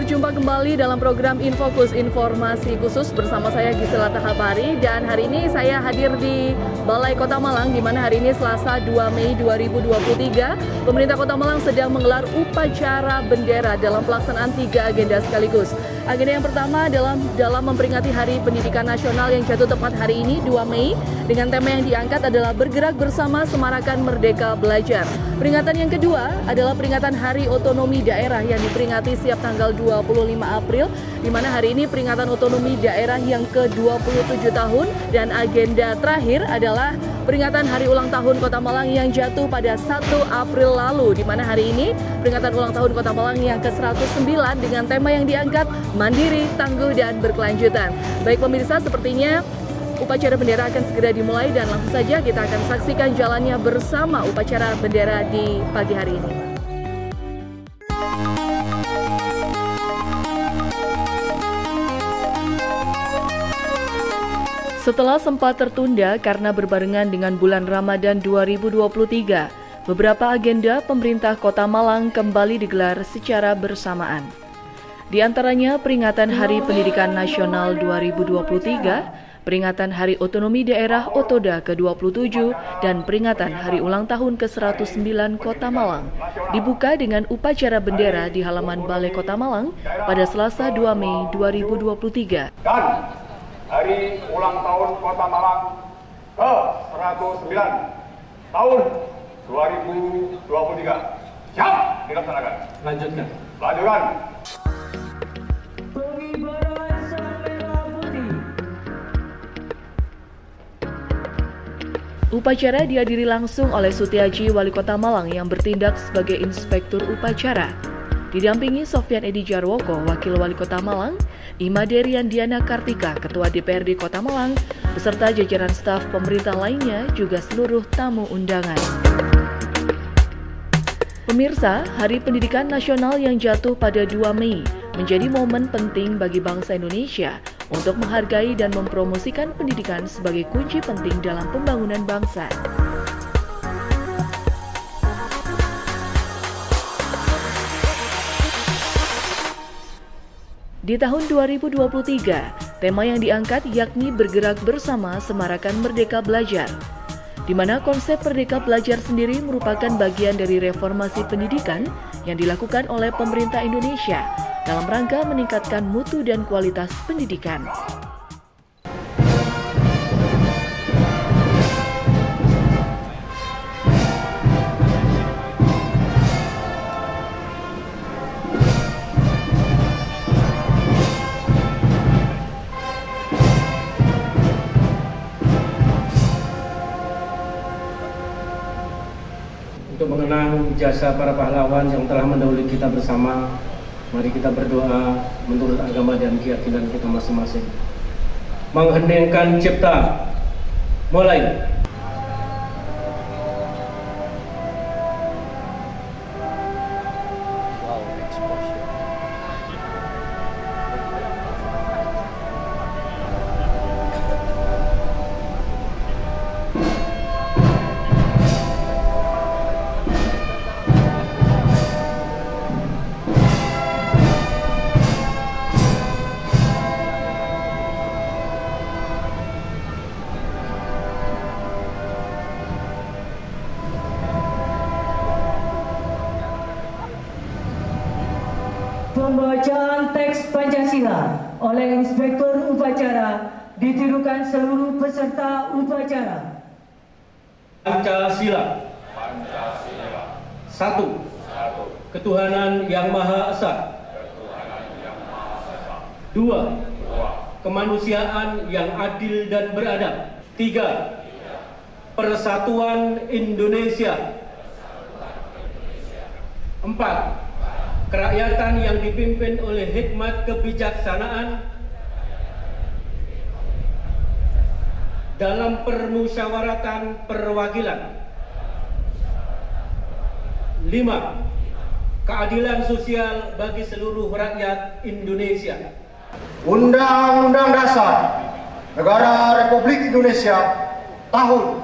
Berjumpa kembali dalam program Infokus, informasi khusus bersama saya Gisela Tahabari, dan hari ini saya hadir di Balai Kota Malang, di mana hari ini Selasa 2 Mei 2023 pemerintah Kota Malang sedang menggelar upacara bendera dalam pelaksanaan 3 agenda sekaligus. Agenda yang pertama dalam memperingati Hari Pendidikan Nasional yang jatuh tepat hari ini 2 Mei dengan tema yang diangkat adalah Bergerak Bersama Semarakan Merdeka Belajar. Peringatan yang kedua adalah peringatan Hari Otonomi Daerah yang diperingati setiap tanggal 25 April, di mana hari ini peringatan otonomi daerah yang ke-27 tahun, dan agenda terakhir adalah peringatan Hari Ulang Tahun Kota Malang yang jatuh pada 1 April lalu, di mana hari ini peringatan ulang tahun Kota Malang yang ke-109 dengan tema yang diangkat Mandiri, Tangguh, dan Berkelanjutan. Baik pemirsa, sepertinya upacara bendera akan segera dimulai dan langsung saja kita akan saksikan jalannya bersama upacara bendera di pagi hari ini. Setelah sempat tertunda karena berbarengan dengan bulan Ramadan 2023, beberapa agenda pemerintah Kota Malang kembali digelar secara bersamaan. Di antaranya peringatan Hari Pendidikan Nasional 2023, peringatan Hari Otonomi Daerah Otoda ke-27, dan peringatan Hari Ulang Tahun ke-109 Kota Malang dibuka dengan upacara bendera di halaman Balai Kota Malang pada Selasa 2 Mei 2023. Dan Hari Ulang Tahun Kota Malang ke-109 tahun 2023. Siap dilaksanakan. Lanjutkan. Upacara dihadiri langsung oleh Sutiaji, Wali Kota Malang yang bertindak sebagai inspektur upacara. Didampingi Sofyan Edi Jarwoko, Wakil Wali Kota Malang, Imaderian Diana Kartika, Ketua DPRD Kota Malang, beserta jajaran staf pemerintah lainnya, juga seluruh tamu undangan. Pemirsa, Hari Pendidikan Nasional yang jatuh pada 2 Mei menjadi momen penting bagi bangsa Indonesia untuk menghargai dan mempromosikan pendidikan sebagai kunci penting dalam pembangunan bangsa. Di tahun 2023, tema yang diangkat yakni Bergerak Bersama Semarakan Merdeka Belajar, di mana konsep Merdeka Belajar sendiri merupakan bagian dari reformasi pendidikan yang dilakukan oleh pemerintah Indonesia dalam rangka meningkatkan mutu dan kualitas pendidikan. Untuk mengenang jasa para pahlawan yang telah mendahului kita bersama, mari kita berdoa menurut agama dan keyakinan kita masing-masing. Mengheningkan cipta, mulai. Pembacaan teks Pancasila oleh Inspektur Upacara ditirukan seluruh peserta upacara. Pancasila. 1. Ketuhanan Yang Maha Esa. 2. Kemanusiaan yang adil dan beradab. 3. Persatuan Indonesia. 4. Kerakyatan yang dipimpin oleh hikmat kebijaksanaan dalam permusyawaratan perwakilan. 5. Keadilan sosial bagi seluruh rakyat Indonesia. Undang-Undang Dasar Negara Republik Indonesia tahun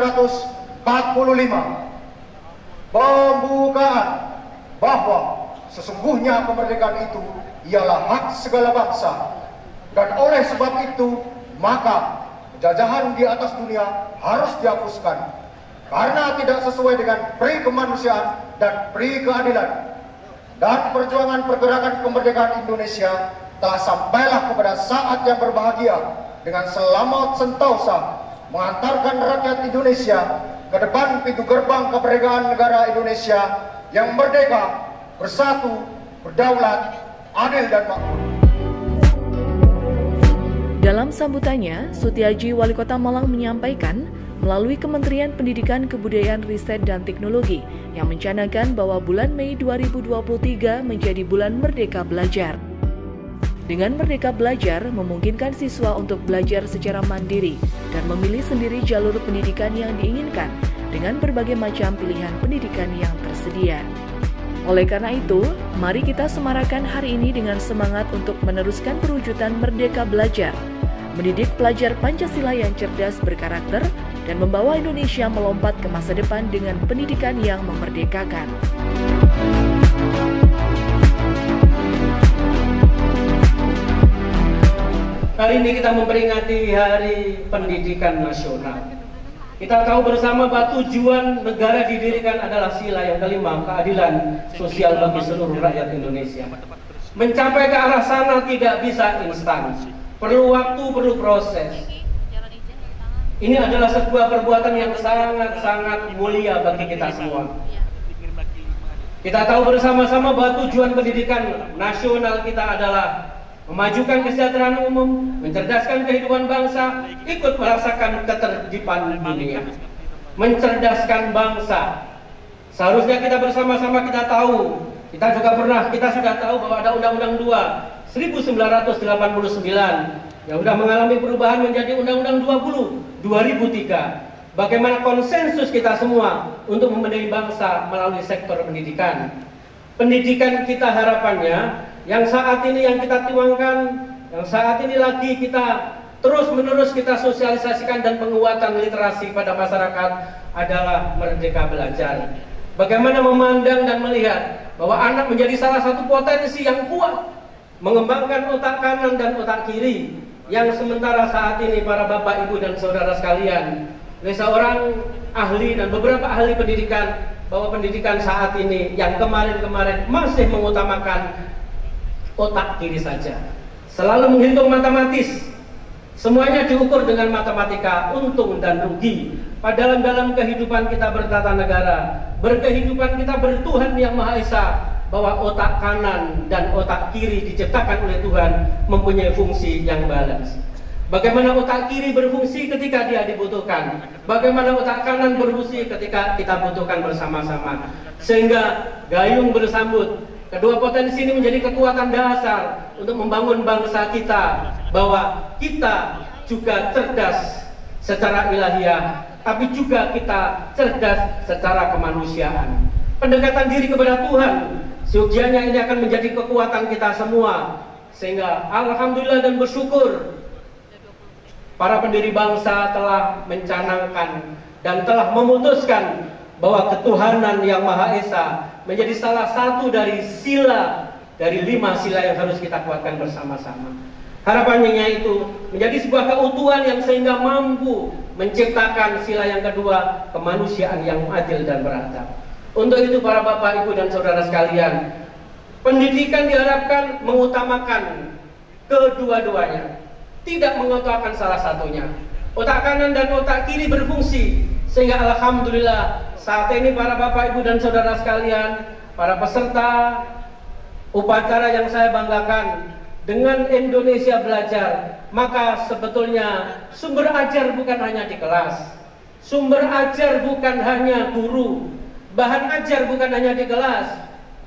1945. Pembukaan bahwa sesungguhnya kemerdekaan itu ialah hak segala bangsa. Dan oleh sebab itu, maka penjajahan di atas dunia harus dihapuskan. Karena tidak sesuai dengan pri kemanusiaan dan pri keadilan. Dan perjuangan pergerakan kemerdekaan Indonesia telah sampailah kepada saat yang berbahagia dengan selamat sentosa mengantarkan rakyat Indonesia ke depan pintu gerbang kemerdekaan negara Indonesia yang merdeka, bersatu, berdaulat, adil dan makmur. Dalam sambutannya, Sutiaji Wali Kota Malang menyampaikan melalui Kementerian Pendidikan, Kebudayaan, Riset, dan Teknologi yang mencanangkan bahwa bulan Mei 2023 menjadi bulan Merdeka Belajar. Dengan Merdeka Belajar memungkinkan siswa untuk belajar secara mandiri dan memilih sendiri jalur pendidikan yang diinginkan dengan berbagai macam pilihan pendidikan yang tersedia. Oleh karena itu, mari kita semarakan hari ini dengan semangat untuk meneruskan perwujudan Merdeka Belajar, mendidik pelajar Pancasila yang cerdas berkarakter, dan membawa Indonesia melompat ke masa depan dengan pendidikan yang memerdekakan. Hari ini kita memperingati Hari Pendidikan Nasional. Kita tahu bersama bahwa tujuan negara didirikan adalah sila yang kelima, keadilan sosial bagi seluruh rakyat Indonesia. Mencapai ke arah sana tidak bisa instan. Perlu waktu, perlu proses. Ini adalah sebuah perbuatan yang sangat-sangat mulia bagi kita semua. Kita tahu bersama-sama bahwa tujuan pendidikan nasional kita adalah memajukan kesejahteraan umum, mencerdaskan kehidupan bangsa, ikut merasakan ketertiban dunia. Mencerdaskan bangsa. Seharusnya kita bersama-sama kita tahu, kita sudah tahu bahwa ada Undang-Undang 2 1989 yang sudah mengalami perubahan menjadi Undang-Undang 2003. Bagaimana konsensus kita semua untuk membenahi bangsa melalui sektor pendidikan. Pendidikan kita harapannya yang saat ini yang kita tuangkan, yang saat ini lagi kita terus-menerus kita sosialisasikan dan penguatan literasi pada masyarakat adalah Merdeka Belajar. Bagaimana memandang dan melihat bahwa anak menjadi salah satu potensi yang kuat mengembangkan otak kanan dan otak kiri, yang sementara saat ini para bapak, ibu, dan saudara sekalian, oleh seorang ahli dan beberapa ahli pendidikan, bahwa pendidikan saat ini yang kemarin-kemarin masih mengutamakan otak kiri saja, selalu menghitung matematis, semuanya diukur dengan matematika, untung dan rugi. Padahal dalam kehidupan kita bertata negara, berkehidupan kita bertuhan yang Maha Esa, bahwa otak kanan dan otak kiri diciptakan oleh Tuhan mempunyai fungsi yang balance. Bagaimana otak kiri berfungsi ketika dia dibutuhkan, bagaimana otak kanan berfungsi ketika kita butuhkan bersama-sama, sehingga gayung bersambut. Kedua potensi ini menjadi kekuatan dasar untuk membangun bangsa kita, bahwa kita juga cerdas secara ilahiyah, tapi juga kita cerdas secara kemanusiaan. Pendekatan diri kepada Tuhan, seyogianya ini akan menjadi kekuatan kita semua, sehingga alhamdulillah dan bersyukur para pendiri bangsa telah mencanangkan dan telah memutuskan bahwa ketuhanan yang Maha Esa menjadi salah satu dari sila, dari 5 sila yang harus kita kuatkan bersama-sama. Harapannya itu menjadi sebuah keutuhan yang sehingga mampu menciptakan sila yang kedua, kemanusiaan yang adil dan beradab. Untuk itu para bapak, ibu, dan saudara sekalian, pendidikan diharapkan mengutamakan kedua-duanya, tidak mengutamakan salah satunya. Otak kanan dan otak kiri berfungsi, sehingga alhamdulillah saat ini para bapak, ibu, dan saudara sekalian, para peserta upacara yang saya banggakan, dengan Indonesia Belajar, maka sebetulnya sumber ajar bukan hanya di kelas, sumber ajar bukan hanya guru, bahan ajar bukan hanya di kelas,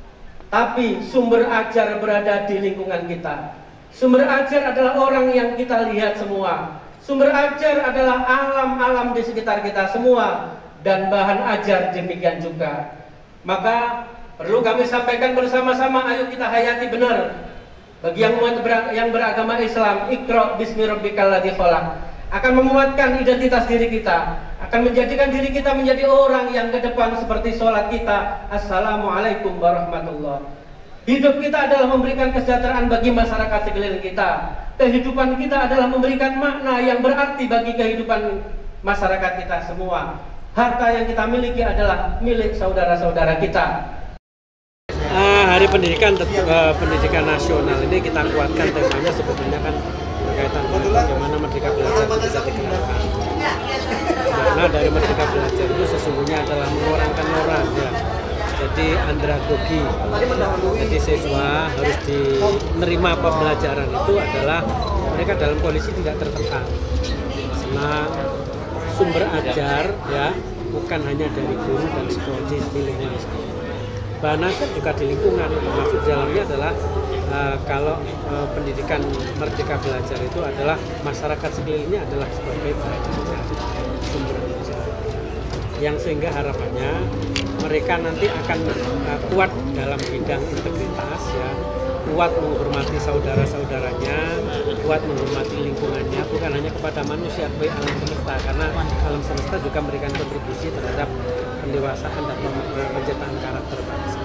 tapi sumber ajar berada di lingkungan kita. Sumber ajar adalah orang yang kita lihat semua. Sumber ajar adalah alam-alam di sekitar kita semua, dan bahan ajar demikian juga. Maka perlu kami sampaikan bersama-sama, ayo kita hayati benar. Bagi yang beragama Islam, Iqra bismi rabbikal ladzi khalaq, akan menguatkan identitas diri kita, akan menjadikan diri kita menjadi orang yang ke depan seperti sholat kita, assalamualaikum warahmatullahi. Hidup kita adalah memberikan kesejahteraan bagi masyarakat sekeliling kita. Kehidupan kita adalah memberikan makna yang berarti bagi kehidupan masyarakat kita semua. Harta yang kita miliki adalah milik saudara-saudara kita. Hari Pendidikan Nasional ini kita kuatkan temanya sebetulnya kan berkaitan dengan bagaimana Merdeka Belajar itu bisa digerakkan. Karena dari Merdeka Belajar itu sesungguhnya adalah mengorangkan orang ya. Jadi andragogi. Jadi siswa harus menerima pembelajaran itu adalah mereka dalam kondisi tidak tertekan. Senang, sumber ajar ya, bukan hanya dari guru dan psikologis di lingkungan sekolah. Bahan ajar juga di lingkungan, termasuk di dalamnya adalah kalau pendidikan Merdeka Belajar itu adalah masyarakat sekelilingnya adalah sebagai bahan ajar, sumber ajar, yang sehingga harapannya mereka nanti akan kuat dalam bidang integritas ya, kuat menghormati saudara-saudaranya, kuat menghormati lingkungannya, bukan hanya kepada manusia tapi alam semesta, karena alam semesta juga memberikan kontribusi terhadap pendewasaan dan penciptaan karakter bangsa.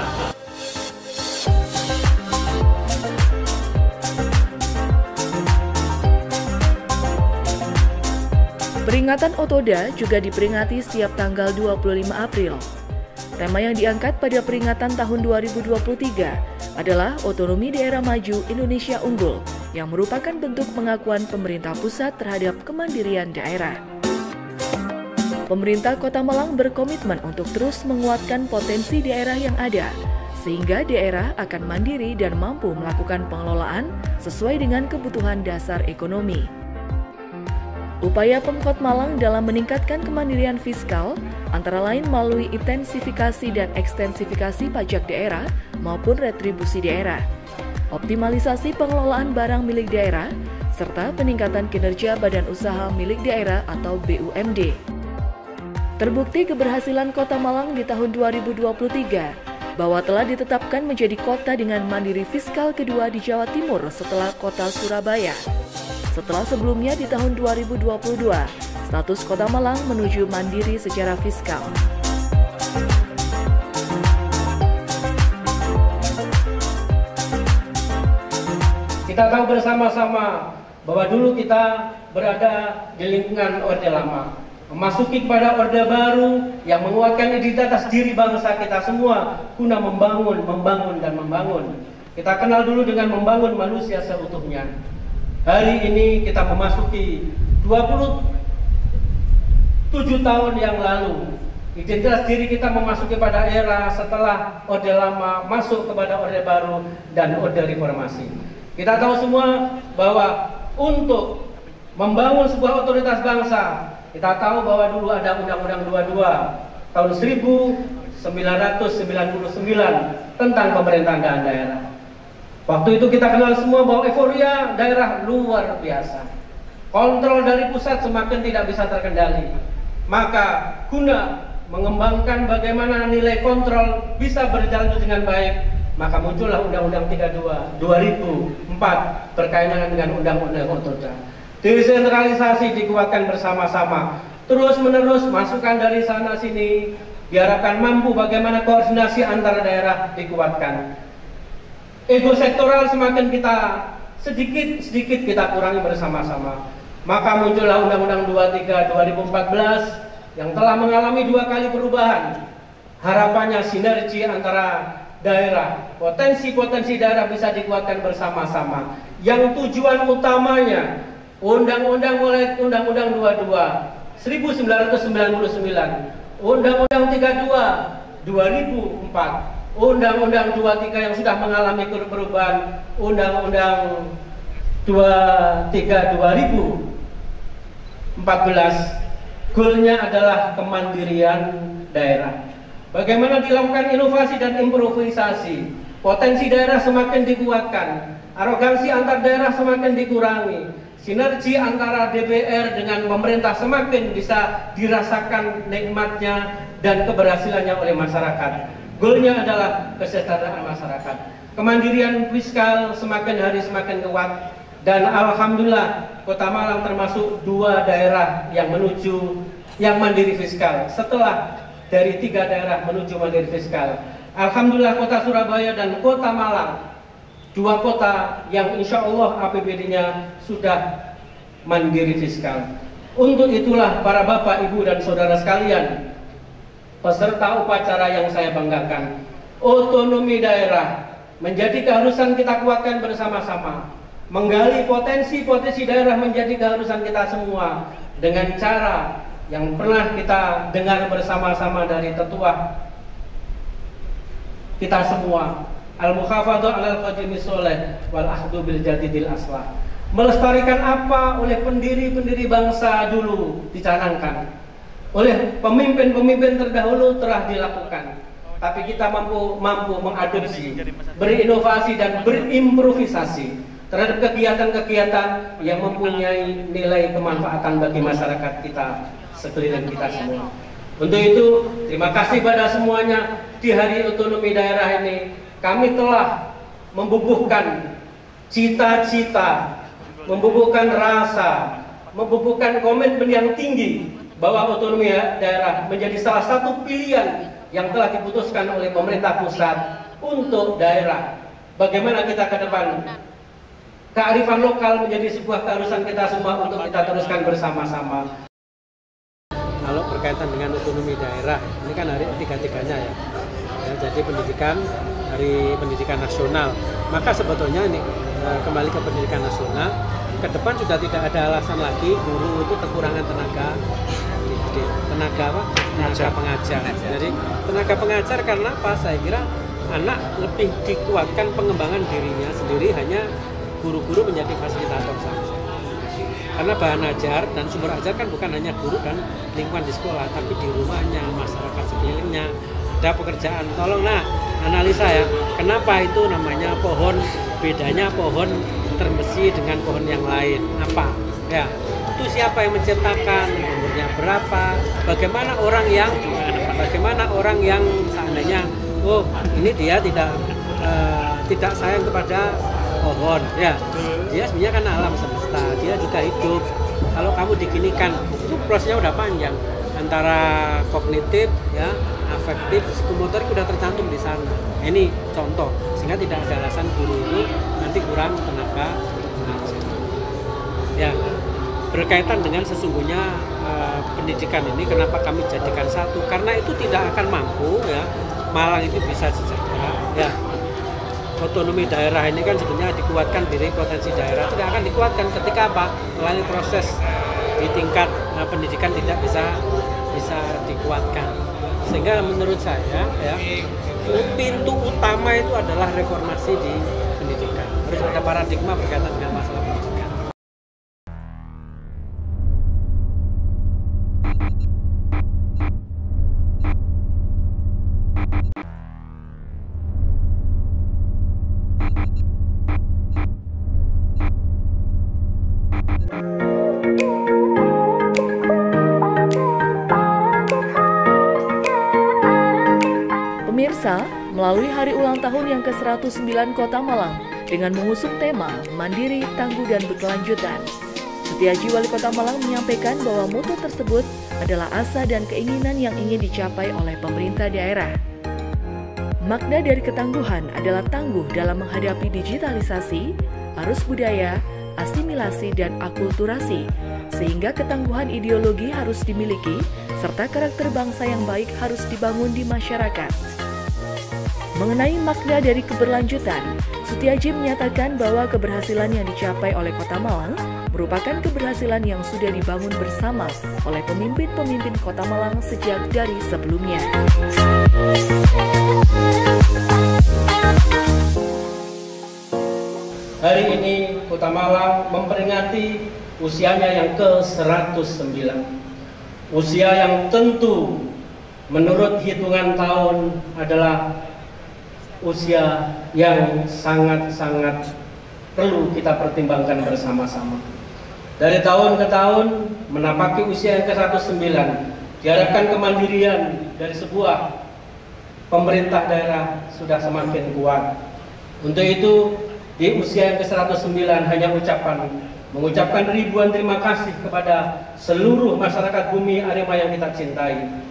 Peringatan Otoda juga diperingati setiap tanggal 25 April. Tema yang diangkat pada peringatan tahun 2023 adalah Otonomi Daerah Maju Indonesia Unggul, yang merupakan bentuk pengakuan pemerintah pusat terhadap kemandirian daerah. Pemerintah Kota Malang berkomitmen untuk terus menguatkan potensi daerah yang ada, sehingga daerah akan mandiri dan mampu melakukan pengelolaan sesuai dengan kebutuhan dasar ekonomi. Upaya Pemkot Malang dalam meningkatkan kemandirian fiskal antara lain melalui intensifikasi dan ekstensifikasi pajak daerah maupun retribusi daerah, optimalisasi pengelolaan barang milik daerah, serta peningkatan kinerja badan usaha milik daerah atau BUMD. Terbukti keberhasilan Kota Malang di tahun 2023 bahwa telah ditetapkan menjadi kota dengan mandiri fiskal kedua di Jawa Timur setelah kota Surabaya. Setelah sebelumnya di tahun 2022, status Kota Malang menuju mandiri secara fiskal. Kita tahu bersama-sama bahwa dulu kita berada di lingkungan Orde Lama, memasuki kepada Orde Baru yang menguatkan identitas diri bangsa kita semua guna membangun. Kita kenal dulu dengan membangun manusia seutuhnya. Hari ini kita memasuki 27 tahun yang lalu. Identitas diri kita memasuki pada era setelah Orde Lama masuk kepada Orde Baru dan Orde Reformasi. Kita tahu semua bahwa untuk membangun sebuah otoritas bangsa, kita tahu bahwa dulu ada Undang-Undang 22 tahun 1999 tentang pemerintahan daerah. Waktu itu kita kenal semua bahwa euforia daerah luar biasa. Kontrol dari pusat semakin tidak bisa terkendali. Maka guna mengembangkan bagaimana nilai kontrol bisa berjalan dengan baik, maka muncullah Undang-Undang 32 2004 berkaitan dengan Undang-Undang Otoda. Desentralisasi dikuatkan bersama-sama. Terus-menerus masukan dari sana sini diharapkan mampu bagaimana koordinasi antar daerah dikuatkan. Ego sektoral semakin kita sedikit kita kurangi bersama-sama. Maka muncullah Undang-Undang 23 2014 yang telah mengalami 2 kali perubahan. Harapannya sinergi antara daerah, potensi daerah bisa dikuatkan bersama-sama. Yang tujuan utamanya Undang-Undang 22 1999, Undang-Undang 32 2004, Undang-Undang 23 yang sudah mengalami perubahan, Undang-Undang 23 2014, goalnya adalah kemandirian daerah. Bagaimana dilakukan inovasi dan improvisasi, potensi daerah semakin dikuatkan, arogansi antar daerah semakin dikurangi, sinergi antara DPR dengan pemerintah semakin bisa dirasakan nikmatnya dan keberhasilannya oleh masyarakat. Goalnya adalah kesejahteraan masyarakat. Kemandirian fiskal semakin hari semakin kuat, dan alhamdulillah Kota Malang termasuk 2 daerah yang menuju yang mandiri fiskal setelah dari 3 daerah menuju mandiri fiskal. Alhamdulillah kota Surabaya dan kota Malang, dua kota yang insya Allah APBD-nya sudah mandiri fiskal. Untuk itulah para bapak, ibu, dan saudara sekalian, peserta upacara yang saya banggakan, otonomi daerah menjadi keharusan kita kuatkan bersama-sama. Menggali potensi-potensi daerah menjadi keharusan kita semua dengan cara yang pernah kita dengar bersama-sama dari tetua kita semua, al-mukhafadhah 'alal qadimi sholeh wal ahdu bil jadidil aslah. Melestarikan apa oleh pendiri-pendiri bangsa dulu dicanangkan, oleh pemimpin-pemimpin terdahulu telah dilakukan, tapi kita mampu mengadopsi, berinovasi dan berimprovisasi terhadap kegiatan-kegiatan yang mempunyai nilai kemanfaatan bagi masyarakat kita sekeliling kita semua. Untuk itu, terima kasih pada semuanya. Di Hari Otonomi Daerah ini, kami telah membubuhkan cita-cita, membubuhkan rasa, membubuhkan komitmen yang tinggi bahwa otonomi daerah menjadi salah satu pilihan yang telah diputuskan oleh pemerintah pusat untuk daerah. Bagaimana kita ke depan? Kearifan lokal menjadi sebuah keharusan kita semua untuk kita teruskan bersama-sama. Kalau berkaitan dengan otonomi daerah, ini kan hari ketiga-tiganya ya. Jadi pendidikan, hari pendidikan nasional. Maka sebetulnya ini kembali ke pendidikan nasional, ke depan sudah tidak ada alasan lagi guru itu kekurangan tenaga pengajar. Jadi tenaga pengajar karena apa? Saya kira anak lebih dikuatkan pengembangan dirinya sendiri, hanya guru-guru menjadi fasilitator saja. Karena bahan ajar dan sumber ajar kan bukan hanya guru dan lingkungan di sekolah, tapi di rumahnya, masyarakat sekelilingnya, ada pekerjaan. Tolong analisa ya, kenapa itu namanya pohon, bedanya pohon termesi dengan pohon yang lain, apa? Ya, itu siapa yang menciptakan, umurnya berapa, bagaimana orang yang seandainya, oh ini dia tidak sayang kepada pohon, ya, dia sebenarnya kan alam semesta, dia juga hidup. Kalau kamu diginikan, itu prosesnya udah panjang, antara kognitif, ya, afektif, psikomotorik udah tercantum di sana. Ini contoh, sehingga tidak ada alasan guru itu nanti kurang tenaga pengajar. Ya, berkaitan dengan sesungguhnya pendidikan ini, kenapa kami jadikan satu? Karena itu tidak akan mampu, ya, Malang itu bisa sejahtera, ya. Otonomi daerah ini kan sebenarnya dikuatkan, diri potensi daerah tidak akan dikuatkan ketika apa? Melalui proses di tingkat pendidikan tidak bisa dikuatkan. Sehingga menurut saya, ya, pintu utama itu adalah reformasi di pendidikan. Harus ada paradigma berkaitan dengan masalah pendidikan. Pemirsa, melalui hari ulang tahun yang ke-109 Kota Malang dengan mengusung tema Mandiri, Tangguh, dan Berkelanjutan, Setiaji Wali Kota Malang menyampaikan bahwa moto tersebut adalah asa dan keinginan yang ingin dicapai oleh pemerintah daerah. Makna dari ketangguhan adalah tangguh dalam menghadapi digitalisasi, arus budaya, asimilasi, dan akulturasi, sehingga ketangguhan ideologi harus dimiliki, serta karakter bangsa yang baik harus dibangun di masyarakat. Mengenai makna dari keberlanjutan, Setiaji menyatakan bahwa keberhasilan yang dicapai oleh Kota Malang merupakan keberhasilan yang sudah dibangun bersama oleh pemimpin-pemimpin Kota Malang sejak dari sebelumnya. Hari ini Kota Malang memperingati usianya yang ke-109. Usia yang tentu menurut hitungan tahun adalah usia yang sangat-sangat perlu kita pertimbangkan bersama-sama. Dari tahun ke tahun menapaki usia yang ke-109, diharapkan kemandirian dari sebuah pemerintah daerah sudah semakin kuat. Untuk itu, di usia yang ke-109 hanya mengucapkan ribuan terima kasih kepada seluruh masyarakat bumi Arema yang kita cintai.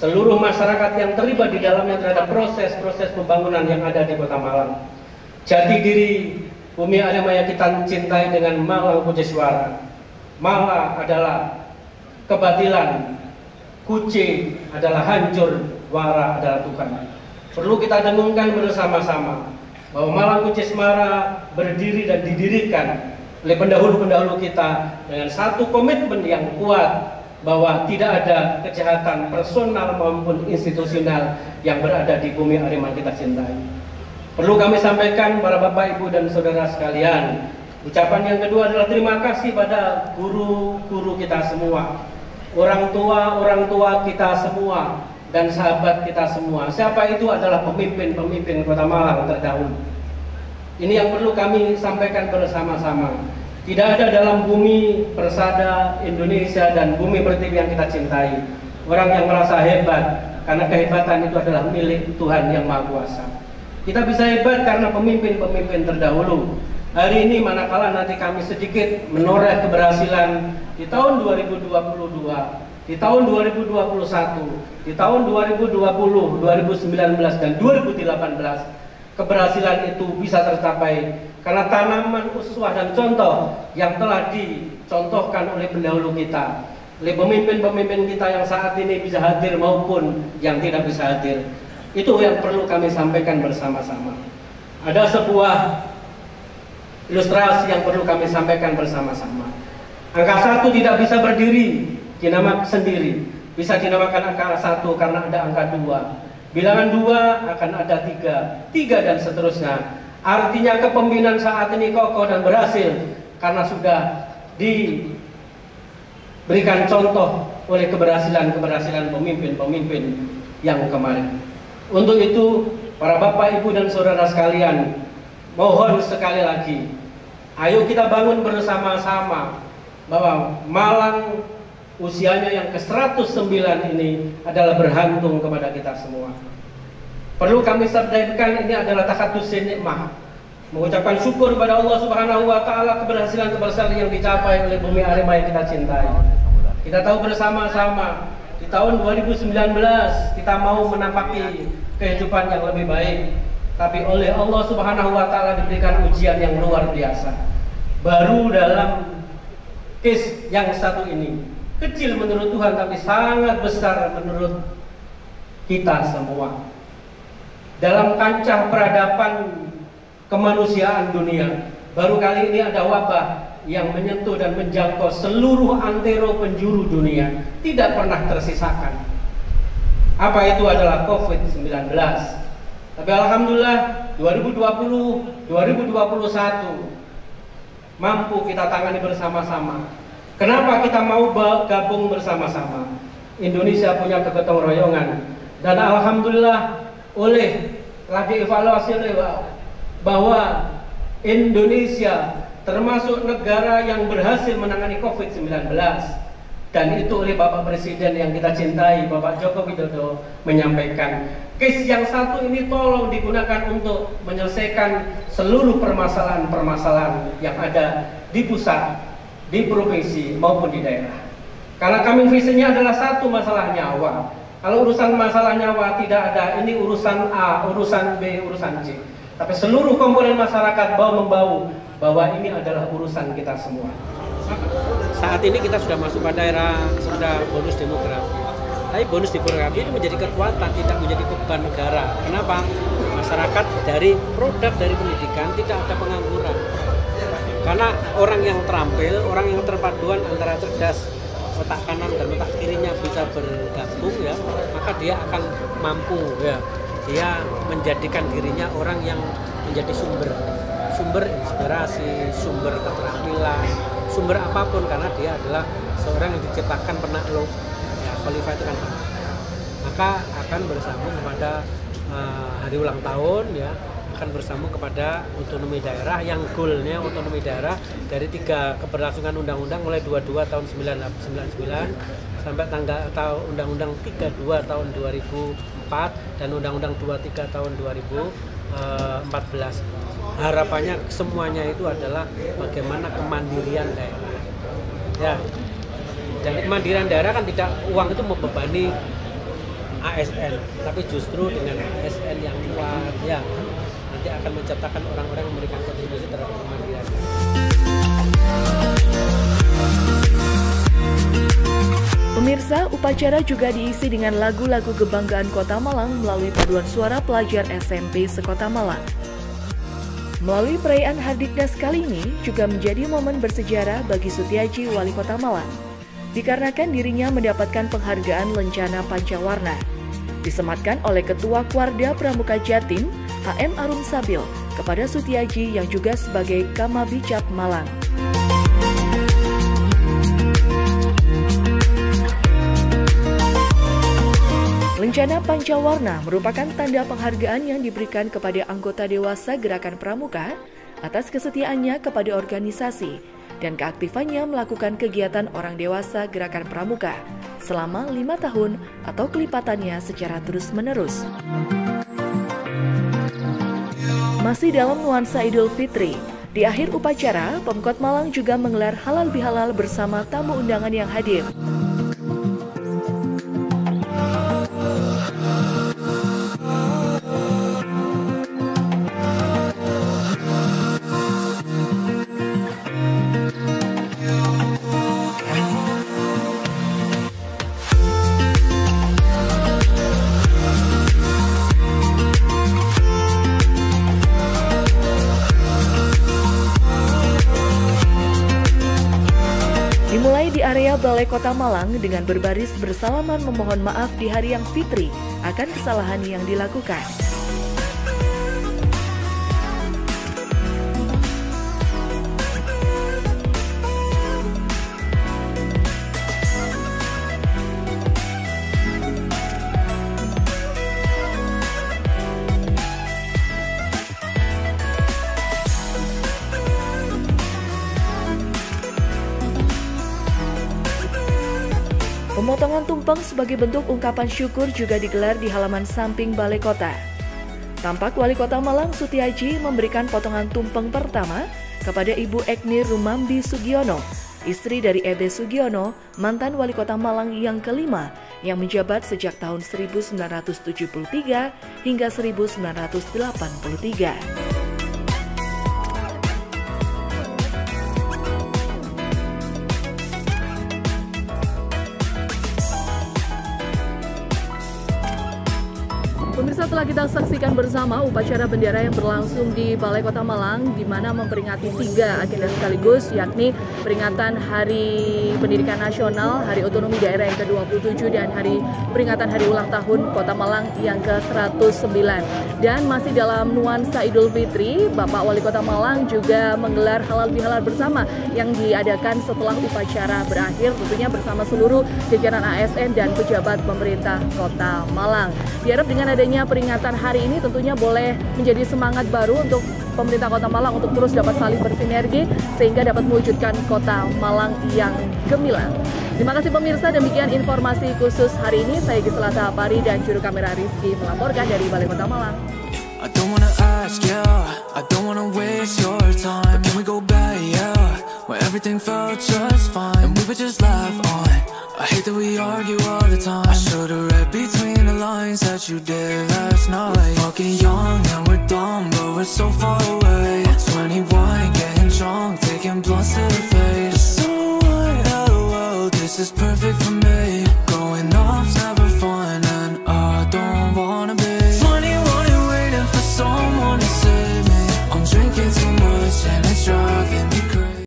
seluruh masyarakat yang terlibat di dalamnya terhadap proses-proses pembangunan yang ada di Kota Malang. Jati diri Bumi Arema yang kita cintai dengan Malang Puji Suara. Mala adalah kebatilan, Kuce adalah hancur, Wara adalah Tuhan. Perlu kita dengungkan bersama-sama bahwa Malang Puji Suara berdiri dan didirikan oleh pendahulu-pendahulu kita dengan satu komitmen yang kuat bahwa tidak ada kejahatan personal maupun institusional yang berada di Bumi Arema kita cintai. Perlu kami sampaikan para Bapak, Ibu, dan Saudara sekalian, ucapan yang kedua adalah terima kasih pada guru-guru kita semua, orang tua kita semua, dan sahabat kita semua. Siapa itu adalah pemimpin-pemimpin Kota Malang terdahulu. Ini yang perlu kami sampaikan bersama-sama. Tidak ada dalam bumi persada Indonesia dan bumi pertiwi yang kita cintai orang yang merasa hebat, karena kehebatan itu adalah milik Tuhan yang Maha Kuasa. Kita bisa hebat karena pemimpin-pemimpin terdahulu. Hari ini manakala nanti kami sedikit menoreh keberhasilan di tahun 2022, di tahun 2021, di tahun 2020, 2019, dan 2018, keberhasilan itu bisa tercapai karena tanaman uswah dan contoh yang telah dicontohkan oleh pendahulu kita, oleh pemimpin-pemimpin kita yang saat ini bisa hadir maupun yang tidak bisa hadir. Itu yang perlu kami sampaikan bersama-sama. Ada sebuah ilustrasi yang perlu kami sampaikan bersama-sama. Angka 1 tidak bisa berdiri dinamakan sendiri, bisa dinamakan angka 1 karena ada angka 2. Bilangan 2 akan ada 3 dan seterusnya. Artinya kepemimpinan saat ini kokoh dan berhasil karena sudah diberikan contoh oleh keberhasilan pemimpin-pemimpin yang kemarin. Untuk itu, para Bapak, Ibu, dan Saudara sekalian, mohon sekali lagi, ayo kita bangun bersama-sama bahwa Malang usianya yang ke-109 ini adalah bergantung kepada kita semua. Perlu kami sampaikan, ini adalah takhadusin nikmah, mengucapkan syukur kepada Allah Subhanahu wa Ta'ala keberhasilan yang dicapai oleh Bumi Arema yang kita cintai. Kita tahu bersama-sama di tahun 2019 kita mau menampaki kehidupan yang lebih baik, tapi oleh Allah Subhanahu wa Ta'ala diberikan ujian yang luar biasa. Baru dalam case yang satu ini, kecil menurut Tuhan tapi sangat besar menurut kita semua. Dalam kancah peradaban kemanusiaan dunia, baru kali ini ada wabah yang menyentuh dan menjangkau seluruh antero penjuru dunia, tidak pernah tersisakan. Apa itu adalah COVID-19? Tapi alhamdulillah 2020, 2021 mampu kita tangani bersama-sama. Kenapa kita mau gabung bersama-sama? Indonesia punya kegotong royongan, dan alhamdulillah telah dievaluasi bahwa Indonesia termasuk negara yang berhasil menangani COVID-19, dan itu oleh Bapak Presiden yang kita cintai, Bapak Joko Widodo, menyampaikan case yang satu ini tolong digunakan untuk menyelesaikan seluruh permasalahan-permasalahan yang ada di pusat, di provinsi maupun di daerah. Karena kami visinya adalah satu, masalah nyawa. Kalau urusan masalah nyawa tidak ada, ini urusan A, urusan B, urusan C. Tapi seluruh komponen masyarakat bau-membau bahwa ini adalah urusan kita semua. Saat ini kita sudah masuk pada era sudah bonus demografi. Tapi bonus demografi ini menjadi kekuatan, tidak menjadi beban negara. Kenapa? Masyarakat dari produk dari pendidikan tidak ada pengangguran. Karena orang yang terampil, orang yang terpaduan antara cerdas, otak kanan dan otak kirinya bisa bergabung, ya, maka dia akan mampu, ya, dia menjadikan dirinya orang yang menjadi sumber inspirasi, sumber keterampilan, sumber apapun, karena dia adalah seorang yang diciptakan penakluk, ya, qualified itu kan, maka akan bersambung kepada hari ulang tahun, ya, akan bersambung kepada otonomi daerah yang goalnya otonomi daerah dari 3 keberlangsungan undang-undang mulai 22 tahun 1999 sampai undang-undang 32 tahun 2004 dan undang-undang 23 tahun 2014. Harapannya semuanya itu adalah bagaimana kemandirian daerah, ya. Dan kemandirian daerah kan tidak, uang itu membebani ASN, tapi justru dengan ASN yang kuat ya nanti akan menciptakan orang-orang yang memberikan kontribusi terhadap kemandirian. Pemirsa, upacara juga diisi dengan lagu-lagu kebanggaan Kota Malang melalui paduan suara pelajar SMP sekota Malang. Melalui perayaan Hardiknas kali ini juga menjadi momen bersejarah bagi Sutiaji, Wali Kota Malang. Dikarenakan dirinya mendapatkan penghargaan Lencana Pancawarna. Disematkan oleh Ketua Kuarda Pramuka Jatim, HM Arum Sabil, kepada Sutiaji yang juga sebagai Kamabicap Malang. Lencana Pancawarna merupakan tanda penghargaan yang diberikan kepada anggota dewasa Gerakan Pramuka atas kesetiaannya kepada organisasi dan keaktifannya melakukan kegiatan orang dewasa Gerakan Pramuka selama 5 tahun atau kelipatannya secara terus-menerus. Masih dalam nuansa Idul Fitri, di akhir upacara, Pemkot Malang juga menggelar halal bihalal bersama tamu undangan yang hadir. Dimulai di area Balai Kota Malang dengan berbaris bersalaman memohon maaf di hari yang fitri akan kesalahan yang dilakukan. Pemotongan tumpeng sebagai bentuk ungkapan syukur juga digelar di halaman samping Balai Kota. Tampak Wali Kota Malang Sutiaji memberikan potongan tumpeng pertama kepada Ibu Ekni Rumambi Sugiono, istri dari Ebe Sugiono, mantan Wali Kota Malang yang kelima yang menjabat sejak tahun 1973 hingga 1983. Pemirsa, telah kita saksikan bersama upacara bendera yang berlangsung di Balai Kota Malang, di mana memperingati 3 agenda sekaligus, yakni peringatan Hari Pendidikan Nasional, Hari Otonomi Daerah yang ke-27, dan peringatan Hari Ulang Tahun Kota Malang yang ke-109. Dan masih dalam nuansa Idul Fitri, Bapak Wali Kota Malang juga menggelar halal bihalal bersama yang diadakan setelah upacara berakhir, tentunya bersama seluruh jajaran ASN dan pejabat pemerintah Kota Malang. Diharap dengan adanya peringatan hari ini tentunya boleh menjadi semangat baru untuk pemerintah Kota Malang untuk terus dapat saling bersinergi sehingga dapat mewujudkan Kota Malang yang gemilang. Terima kasih pemirsa, demikian informasi khusus hari ini. Saya Gisela Tahapari dan juru kamera Rizky melaporkan dari Balai Kota Malang. I don't wanna ask, yeah, I don't wanna waste your time, but can we go back, yeah, where everything felt just fine, and we would just laugh on. I hate that we argue all the time. I should've read between the lines that you did last night. We're fucking young and we're dumb, but we're so far away. I'm 21, getting drunk, taking blunts to the face. So what, LOL, this is perfect for me.